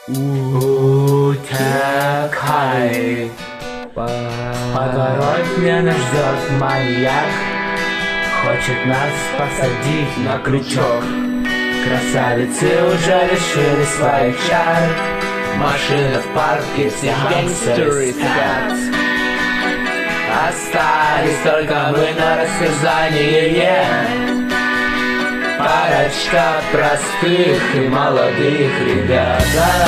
Утекай, подворотня нас ждет маньяк, хочет нас посадить на крючок. Красавицы уже лишили своих чар, машины в парке, все гангстеры спят. Остались только мы на растерзание, парочка простых и молодых ребят.